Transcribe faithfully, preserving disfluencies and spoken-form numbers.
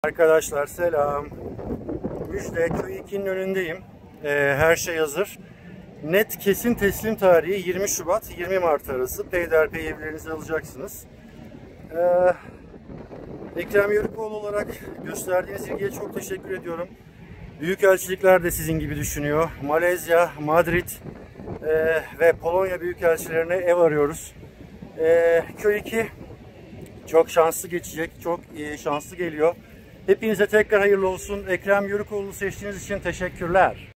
Arkadaşlar selam. Müjde, Köy iki'nin önündeyim. Ee, her şey hazır. Net kesin teslim tarihi yirmi Şubat yirmi Mart arası. Peyderpey evlerinizi alacaksınız. Ee, Ekrem Yörükoğlu olarak gösterdiğiniz ilgiye çok teşekkür ediyorum. Büyükelçilikler de sizin gibi düşünüyor. Malezya, Madrid e, ve Polonya büyükelçilerine ev arıyoruz. E, Köy iki çok şanslı geçecek, çok e, şanslı geliyor. Hepinize tekrar hayırlı olsun. Ekrem Yörükoğlu seçtiğiniz için teşekkürler.